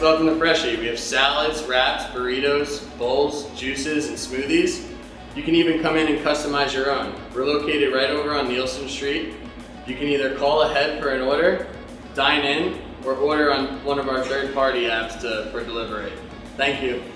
welcome to Freshii. We have salads, wraps, burritos, bowls, juices, and smoothies. You can even come in and customize your own. We're located right over on Neilson Street. You can either call ahead for an order, dine in, or order on one of our third-party apps for delivery. Thank you.